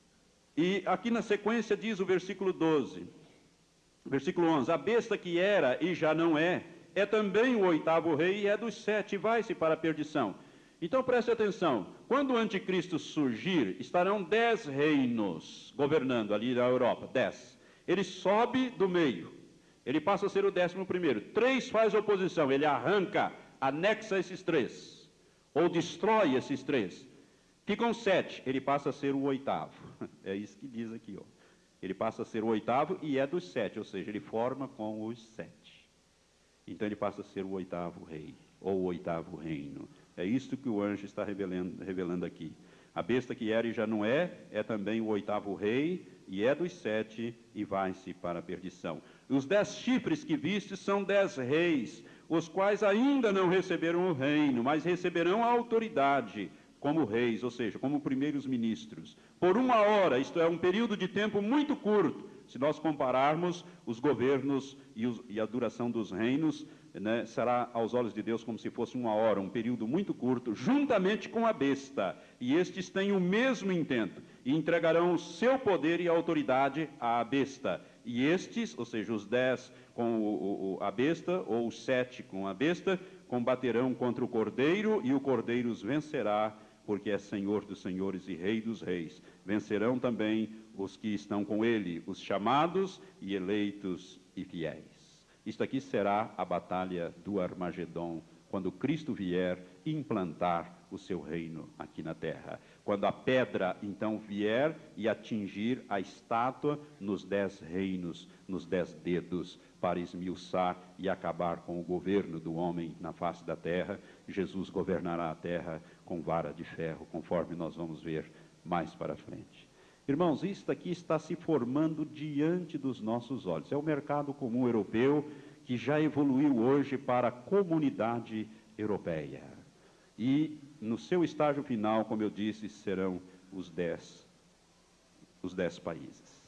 E aqui na sequência diz o versículo doze, versículo onze, a besta que era e já não é, é também o oitavo rei e é dos sete, e vai-se para a perdição. Então preste atenção, quando o anticristo surgir, estarão dez reinos governando ali na Europa, dez. Ele sobe do meio, ele passa a ser o décimo primeiro. Três faz oposição, ele arranca, anexa esses três, ou destrói esses três. Ficam sete, ele passa a ser o oitavo. É isso que diz aqui, ó. Ele passa a ser o oitavo e é dos sete, ou seja, ele forma com os sete. Então ele passa a ser o oitavo rei, ou o oitavo reino. É isto que o anjo está revelando, revelando aqui. A besta que era e já não é, é também o oitavo rei, e é dos sete, e vai-se para a perdição. Os dez chifres que viste são dez reis, os quais ainda não receberam o reino, mas receberão a autoridade como reis, ou seja, como primeiros ministros. Por uma hora, isto é, um período de tempo muito curto, se nós compararmos os governos e, os, e a duração dos reinos, né, será aos olhos de Deus como se fosse uma hora, um período muito curto, juntamente com a besta. E estes têm o mesmo intento, e entregarão o seu poder e autoridade à besta. E estes, ou seja, os dez com o, o, a besta, ou os sete com a besta, combaterão contra o cordeiro, e o cordeiro os vencerá, porque é Senhor dos senhores e Rei dos reis. Vencerão também os que estão com ele, os chamados e eleitos e fiéis. Isto aqui será a batalha do Armagedon, quando Cristo vier implantar o seu reino aqui na terra. Quando a pedra, então, vier e atingir a estátua nos dez reinos, nos dez dedos, para esmiuçar e acabar com o governo do homem na face da terra, Jesus governará a terra com vara de ferro, conforme nós vamos ver mais para frente. Irmãos, isto aqui está se formando diante dos nossos olhos. É o mercado comum europeu que já evoluiu hoje para a comunidade europeia. E no seu estágio final, como eu disse, serão os dez, os dez países.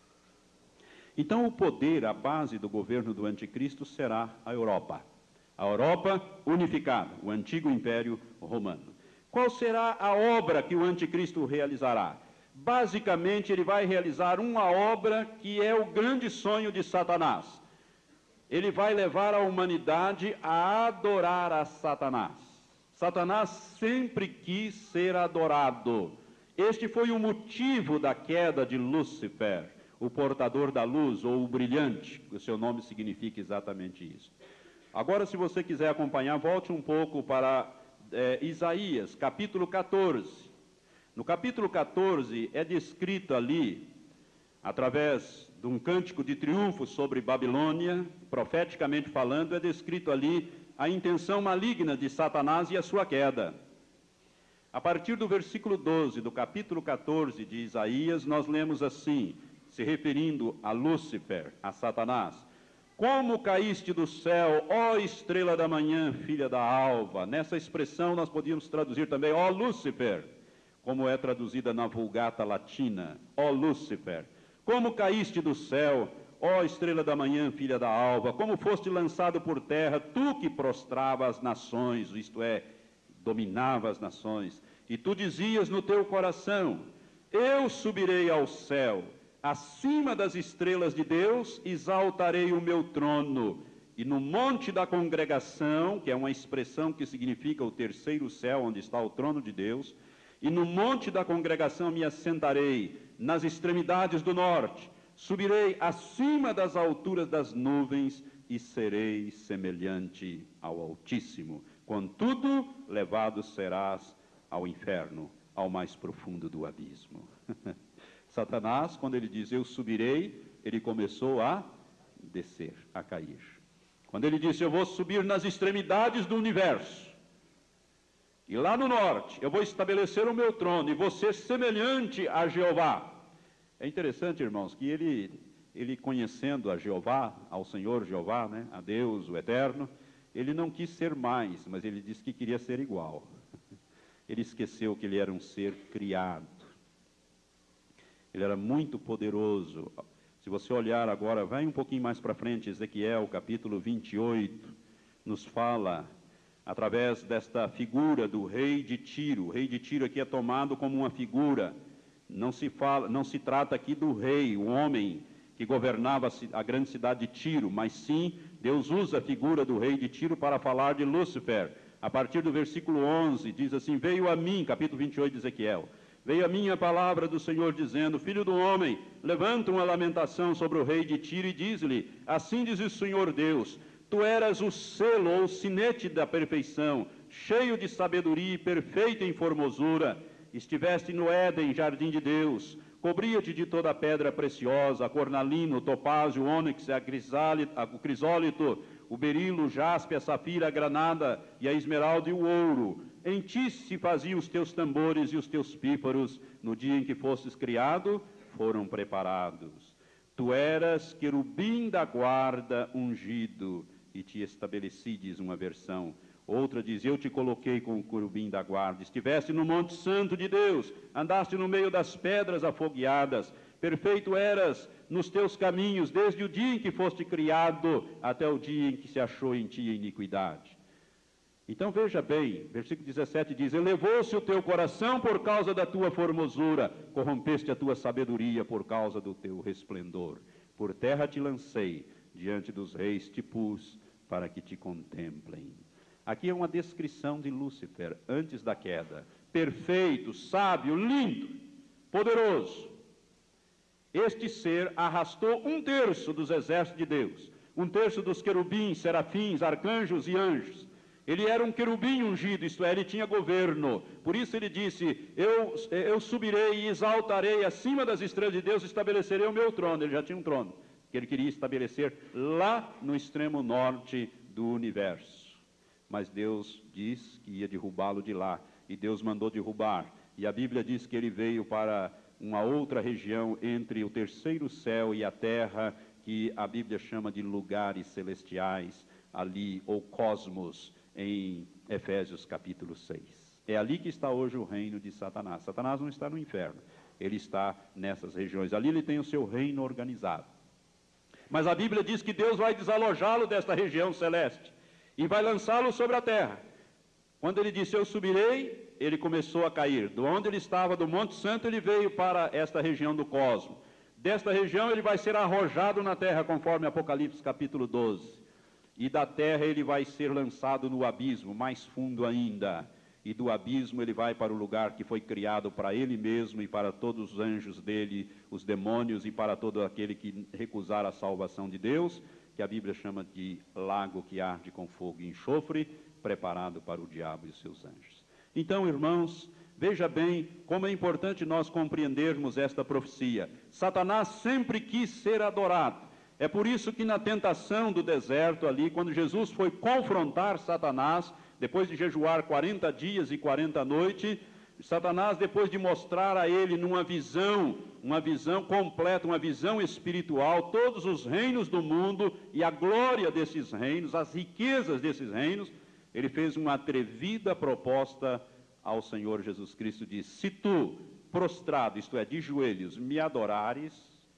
Então o poder, a base do governo do anticristo será a Europa. A Europa unificada, o antigo Império Romano. Qual será a obra que o anticristo realizará? Basicamente, ele vai realizar uma obra que é o grande sonho de Satanás. Ele vai levar a humanidade a adorar a Satanás. Satanás sempre quis ser adorado. Este foi o motivo da queda de Lúcifer, o portador da luz, ou o brilhante, o seu nome significa exatamente isso. Agora, se você quiser acompanhar, volte um pouco para é, Isaías, capítulo quatorze. No capítulo quatorze é descrito ali, através de um cântico de triunfo sobre Babilônia, profeticamente falando, é descrito ali a intenção maligna de Satanás e a sua queda. A partir do versículo doze do capítulo quatorze de Isaías, nós lemos assim, se referindo a Lúcifer, a Satanás: como caíste do céu, ó estrela da manhã, filha da alva. Nessa expressão nós podíamos traduzir também, ó Lúcifer, como é traduzida na Vulgata Latina, ó Lúcifer. Como caíste do céu, Ó estrela da manhã, filha da alva, como foste lançado por terra, tu que prostrava as nações, isto é, dominava as nações, e tu dizias no teu coração: eu subirei ao céu, acima das estrelas de Deus, exaltarei o meu trono, e no monte da congregação, que é uma expressão que significa o terceiro céu, onde está o trono de Deus, e no monte da congregação me assentarei, nas extremidades do norte, subirei acima das alturas das nuvens, e serei semelhante ao Altíssimo. Contudo, levado serás ao inferno, ao mais profundo do abismo. Satanás, quando ele diz eu subirei, ele começou a descer, a cair. Quando ele disse eu vou subir nas extremidades do universo, e lá no norte eu vou estabelecer o meu trono, e vou ser semelhante a Jeová. É interessante, irmãos, que ele, ele conhecendo a Jeová, ao Senhor Jeová, né, a Deus, o Eterno, ele não quis ser mais, mas ele disse que queria ser igual. Ele esqueceu que ele era um ser criado. Ele era muito poderoso. Se você olhar agora, vai um pouquinho mais para frente, Ezequiel, capítulo vinte e oito, nos fala, através desta figura do rei de Tiro. O rei de Tiro aqui é tomado como uma figura. Não se fala, não se trata aqui do rei, o homem que governava a grande cidade de Tiro, mas sim, Deus usa a figura do rei de Tiro para falar de Lúcifer. A partir do versículo onze, diz assim: veio a mim, capítulo vinte e oito de Ezequiel, veio a mim a palavra do Senhor dizendo: filho do homem, levanta uma lamentação sobre o rei de Tiro e diz-lhe: assim diz o Senhor Deus, tu eras o selo ou o sinete da perfeição, cheio de sabedoria e perfeito em formosura. Estiveste no Éden, jardim de Deus, cobria-te de toda a pedra preciosa, a cornalina, o topázio, o ônix, a o crisólito, o berilo, o jaspe, a safira, a granada e a esmeralda e o ouro. Em ti se faziam os teus tambores e os teus pífaros, no dia em que fostes criado, foram preparados. Tu eras querubim da guarda ungido, e te estabeleci, diz uma versão. Outra diz: eu te coloquei com o querubim da guarda, estiveste no monte santo de Deus, andaste no meio das pedras afogueadas, perfeito eras nos teus caminhos, desde o dia em que foste criado, até o dia em que se achou em ti a iniquidade. Então veja bem, versículo dezessete diz: elevou-se o teu coração por causa da tua formosura, corrompeste a tua sabedoria por causa do teu resplendor. Por terra te lancei, diante dos reis te pus, para que te contemplem. Aqui é uma descrição de Lúcifer antes da queda. Perfeito, sábio, lindo, poderoso. Este ser arrastou um terço dos exércitos de Deus, um terço dos querubins, serafins, arcanjos e anjos. Ele era um querubim ungido, isto é, ele tinha governo. Por isso ele disse: eu, eu subirei e exaltarei acima das estrelas de Deus, estabelecerei o meu trono. Ele já tinha um trono, que ele queria estabelecer lá no extremo norte do universo. Mas Deus diz que ia derrubá-lo de lá, e Deus mandou derrubar. E a Bíblia diz que ele veio para uma outra região entre o terceiro céu e a terra, que a Bíblia chama de lugares celestiais, ali, ou cosmos, em Efésios capítulo seis. É ali que está hoje o reino de Satanás. Satanás não está no inferno, ele está nessas regiões. Ali ele tem o seu reino organizado. Mas a Bíblia diz que Deus vai desalojá-lo desta região celeste e vai lançá-lo sobre a terra. Quando ele disse: eu subirei, ele começou a cair. De onde ele estava, do Monte Santo, ele veio para esta região do cosmos. Desta região ele vai ser arrojado na terra, conforme Apocalipse capítulo doze. E da terra ele vai ser lançado no abismo, mais fundo ainda. E do abismo ele vai para o lugar que foi criado para ele mesmo e para todos os anjos dele, os demônios, e para todo aquele que recusar a salvação de Deus, que a Bíblia chama de lago que arde com fogo e enxofre, preparado para o diabo e os seus anjos. Então, irmãos, veja bem como é importante nós compreendermos esta profecia. Satanás sempre quis ser adorado. É por isso que na tentação do deserto ali, quando Jesus foi confrontar Satanás, depois de jejuar quarenta dias e quarenta noites, Satanás, depois de mostrar a ele numa visão, uma visão completa, uma visão espiritual, todos os reinos do mundo e a glória desses reinos, as riquezas desses reinos, ele fez uma atrevida proposta ao Senhor Jesus Cristo. Disse: se tu, prostrado, isto é, de joelhos, me adorares,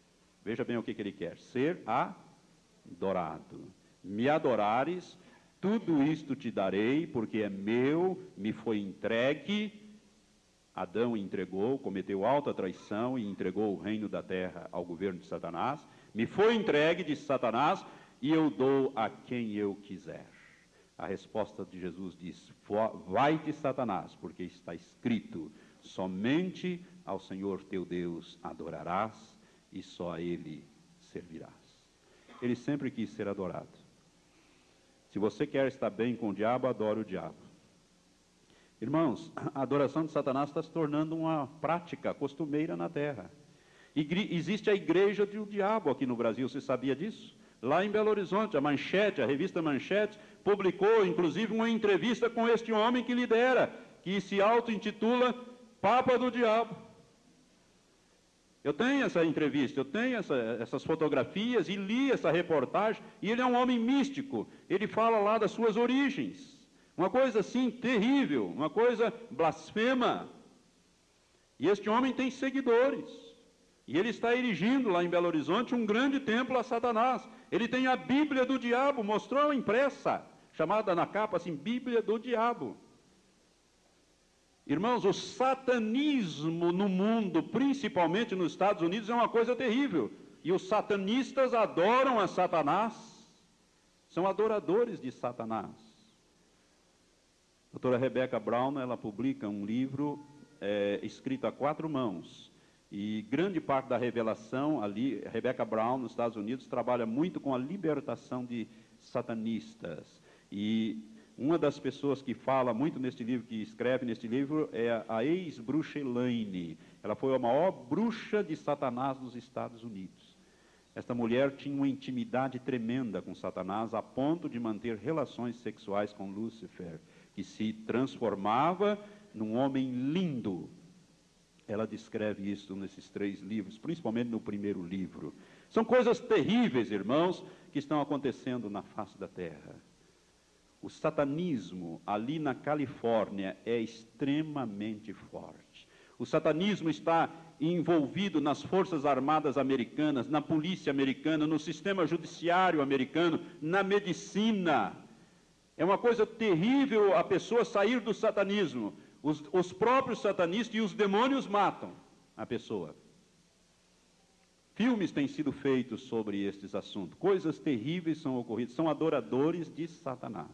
Veja bem o que, que ele quer: ser adorado. Me adorares, tudo isto te darei, porque é meu, me foi entregue. Adão entregou, cometeu alta traição e entregou o reino da terra ao governo de Satanás. Me foi entregue, disse Satanás, e eu dou a quem eu quiser. A resposta de Jesus diz: vai-te, Satanás, porque está escrito: somente ao Senhor teu Deus adorarás e só a Ele servirás. Ele sempre quis ser adorado. Se você quer estar bem com o diabo, adore o diabo. Irmãos, a adoração de Satanás está se tornando uma prática costumeira na terra. Igre- existe a igreja do diabo aqui no Brasil, você sabia disso? Lá em Belo Horizonte, a Manchete, a revista Manchete, publicou inclusive uma entrevista com este homem que lidera, que se auto-intitula Papa do Diabo. Eu tenho essa entrevista, eu tenho essa, essas fotografias e li essa reportagem, e ele é um homem místico, ele fala lá das suas origens, uma coisa assim terrível, uma coisa blasfema. E este homem tem seguidores, e ele está erigindo lá em Belo Horizonte um grande templo a Satanás. Ele tem a Bíblia do Diabo, mostrou impressa, chamada na capa assim, Bíblia do Diabo. Irmãos, o satanismo no mundo, principalmente nos Estados Unidos, é uma coisa terrível. E os satanistas adoram a Satanás, são adoradores de Satanás. A doutora Rebecca Brown, ela publica um livro é, escrito a quatro mãos. E grande parte da revelação ali, Rebecca Brown, nos Estados Unidos, trabalha muito com a libertação de satanistas. E uma das pessoas que fala muito neste livro, que escreve neste livro, é a ex-bruxa Elaine. Ela foi a maior bruxa de Satanás dos Estados Unidos. Esta mulher tinha uma intimidade tremenda com Satanás, a ponto de manter relações sexuais com Lúcifer, que se transformava num homem lindo. Ela descreve isso nesses três livros, principalmente no primeiro livro. São coisas terríveis, irmãos, que estão acontecendo na face da terra. O satanismo ali na Califórnia é extremamente forte. O satanismo está envolvido nas forças armadas americanas, na polícia americana, no sistema judiciário americano, na medicina. É uma coisa terrível a pessoa sair do satanismo. Os, os próprios satanistas e os demônios matam a pessoa. Filmes têm sido feitos sobre estes assuntos. Coisas terríveis são ocorridas. São adoradores de Satanás,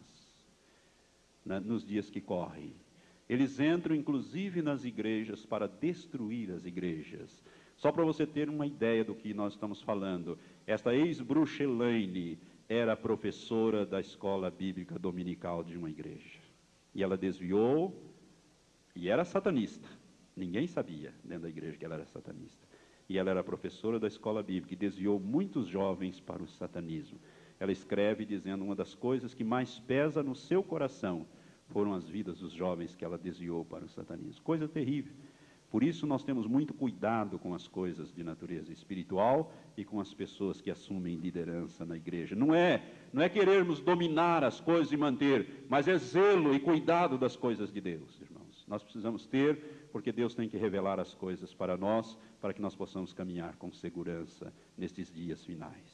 né, nos dias que correm. Eles entram, inclusive, nas igrejas para destruir as igrejas. Só para você ter uma ideia do que nós estamos falando, esta ex-bruxa Elaine era professora da escola bíblica dominical de uma igreja. E ela desviou, e era satanista. Ninguém sabia dentro da igreja que ela era satanista. E ela era professora da escola bíblica e desviou muitos jovens para o satanismo. Ela escreve dizendo: uma das coisas que mais pesa no seu coração foram as vidas dos jovens que ela desviou para o satanismo. Coisa terrível. Por isso nós temos muito cuidado com as coisas de natureza espiritual e com as pessoas que assumem liderança na igreja. Não é, não é querermos dominar as coisas e manter, mas é zelo e cuidado das coisas de Deus, irmãos. Nós precisamos ter, porque Deus tem que revelar as coisas para nós, para que nós possamos caminhar com segurança nestes dias finais.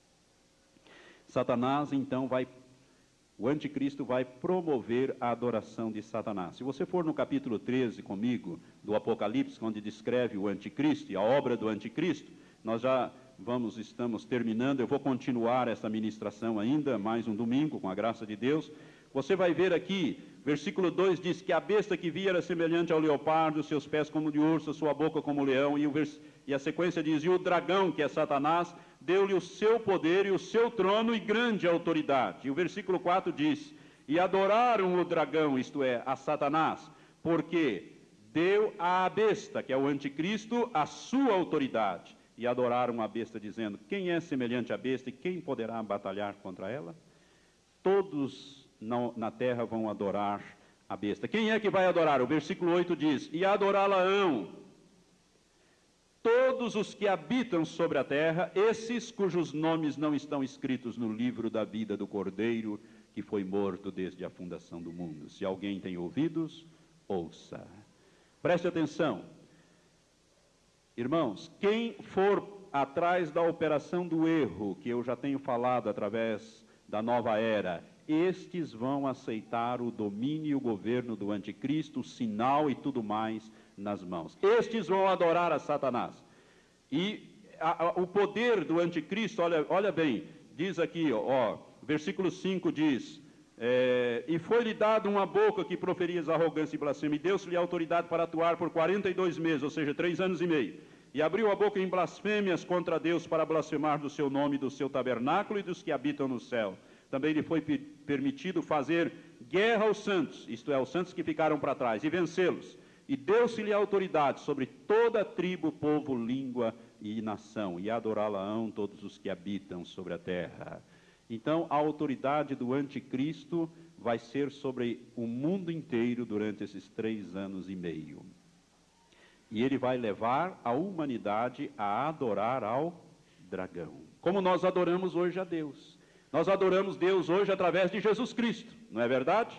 Satanás, então, vai... O anticristo vai promover a adoração de Satanás. Se você for no capítulo treze comigo, do Apocalipse, onde descreve o anticristo e a obra do anticristo, nós já vamos, estamos terminando, eu vou continuar essa ministração ainda, mais um domingo, com a graça de Deus. Você vai ver aqui, versículo dois diz que a besta que via era semelhante ao leopardo, seus pés como de urso, sua boca como leão, e, o vers... e a sequência diz: e o dragão, que é Satanás, deu-lhe o seu poder e o seu trono e grande autoridade. E o versículo quatro diz: e adoraram o dragão, isto é, a Satanás, porque deu à besta, que é o anticristo, a sua autoridade. E adoraram a besta, dizendo: quem é semelhante à besta e quem poderá batalhar contra ela? Todos na terra vão adorar a besta. Quem é que vai adorar? O versículo oito diz: e adorá-la-ão todos os que habitam sobre a terra, esses cujos nomes não estão escritos no livro da vida do Cordeiro, que foi morto desde a fundação do mundo. Se alguém tem ouvidos, ouça. Preste atenção. Irmãos, quem for atrás da operação do erro, que eu já tenho falado através da nova era, estes vão aceitar o domínio e o governo do anticristo, o sinal e tudo mais nas mãos. Estes vão adorar a Satanás. E a, a, o poder do anticristo, olha, olha bem, diz aqui, ó, versículo cinco diz, é, e foi-lhe dado uma boca que proferia arrogância e blasfêmia, e deu-se-lhe autoridade para atuar por quarenta e dois meses, ou seja, três anos e meio. E abriu a boca em blasfêmias contra Deus para blasfemar do seu nome, do seu tabernáculo e dos que habitam no céu. Também lhe foi permitido fazer guerra aos santos, isto é, aos santos que ficaram para trás, e vencê-los. E deu-se-lhe autoridade sobre toda a tribo, povo, língua e nação, e adorá-la-ão todos os que habitam sobre a terra. Então, a autoridade do anticristo vai ser sobre o mundo inteiro durante esses três anos e meio. E ele vai levar a humanidade a adorar ao dragão. Como nós adoramos hoje a Deus. Nós adoramos Deus hoje através de Jesus Cristo, não é verdade?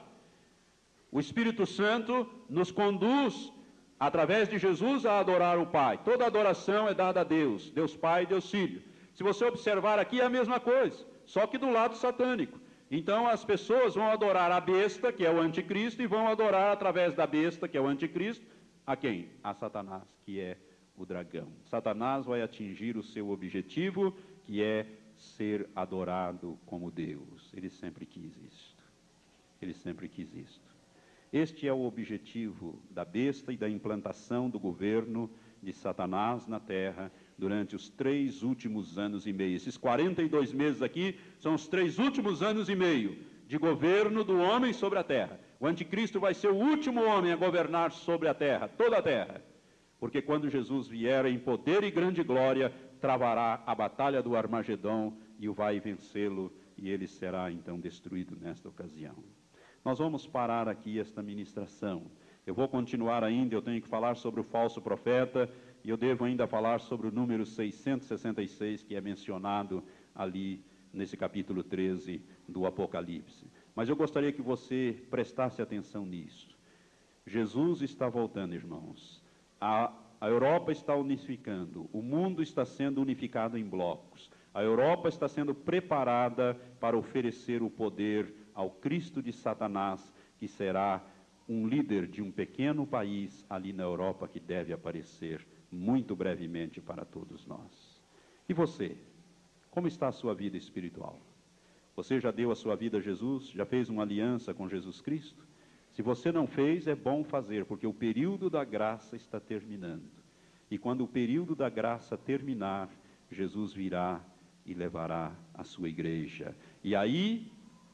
O Espírito Santo nos conduz, através de Jesus, a adorar o Pai. Toda adoração é dada a Deus, Deus Pai e Deus Filho. Se você observar aqui é a mesma coisa, só que do lado satânico. Então as pessoas vão adorar a besta, que é o anticristo, e vão adorar através da besta, que é o anticristo, a quem? A Satanás, que é o dragão. Satanás vai atingir o seu objetivo, que é ser adorado como Deus. Ele sempre quis isto. Ele sempre quis isto. Este é o objetivo da besta e da implantação do governo de Satanás na terra durante os três últimos anos e meio. Esses quarenta e dois meses aqui são os três últimos anos e meio de governo do homem sobre a terra. O anticristo vai ser o último homem a governar sobre a terra, toda a terra. Porque quando Jesus vier em poder e grande glória, travará a batalha do Armagedão e o vai vencê-lo, e ele será então destruído nesta ocasião. Nós vamos parar aqui esta ministração. Eu vou continuar ainda, eu tenho que falar sobre o falso profeta, e eu devo ainda falar sobre o número seiscentos e sessenta e seis, que é mencionado ali nesse capítulo treze do Apocalipse. Mas eu gostaria que você prestasse atenção nisso. Jesus está voltando, irmãos. A, a Europa está unificando, o mundo está sendo unificado em blocos. A Europa está sendo preparada para oferecer o poder ao Cristo de Satanás, que será um líder de um pequeno país ali na Europa, que deve aparecer muito brevemente para todos nós. E você? Como está a sua vida espiritual? Você já deu a sua vida a Jesus? Já fez uma aliança com Jesus Cristo? Se você não fez, é bom fazer, porque o período da graça está terminando. E quando o período da graça terminar, Jesus virá e levará a sua igreja. E aí,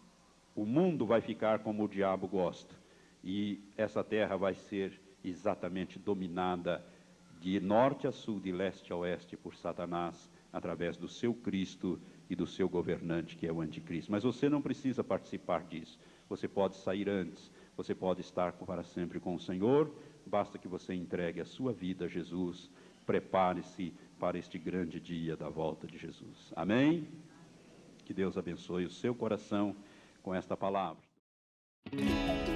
o mundo vai ficar como o diabo gosta. E essa terra vai ser exatamente dominada de norte a sul, de leste a oeste, por Satanás, através do seu Cristo e do seu governante, que é o anticristo. Mas você não precisa participar disso. Você pode sair antes. Você pode estar para sempre com o Senhor. Basta que você entregue a sua vida a Jesus. Prepare-se para este grande dia da volta de Jesus. Amém? Que Deus abençoe o seu coração com esta palavra.